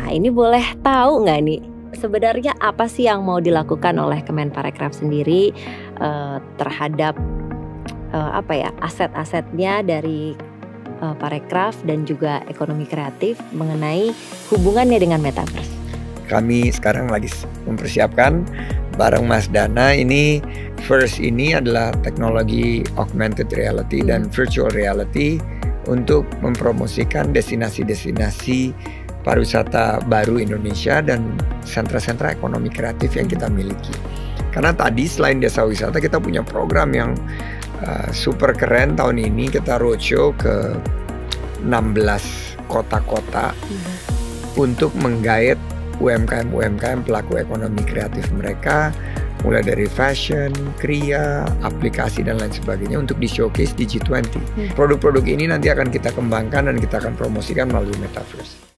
Nah, ini boleh tahu nggak nih, sebenarnya apa sih yang mau dilakukan oleh Kemenparekraf sendiri terhadap aset-asetnya dari Parekraf dan juga ekonomi kreatif mengenai hubungannya dengan Metaverse? Kami sekarang lagi mempersiapkan bareng Mas Dana ini. First ini adalah teknologi augmented reality dan virtual reality untuk mempromosikan destinasi-destinasi pariwisata baru Indonesia dan sentra-sentra ekonomi kreatif yang kita miliki. Karena tadi selain desa wisata kita punya program yang super keren. Tahun ini kita roadshow ke 16 kota-kota untuk menggait UMKM pelaku ekonomi kreatif mereka, mulai dari fashion, kria, aplikasi dan lain sebagainya untuk di-showcase di G20. Produk-produk ini nanti akan kita kembangkan dan kita akan promosikan melalui Metaverse.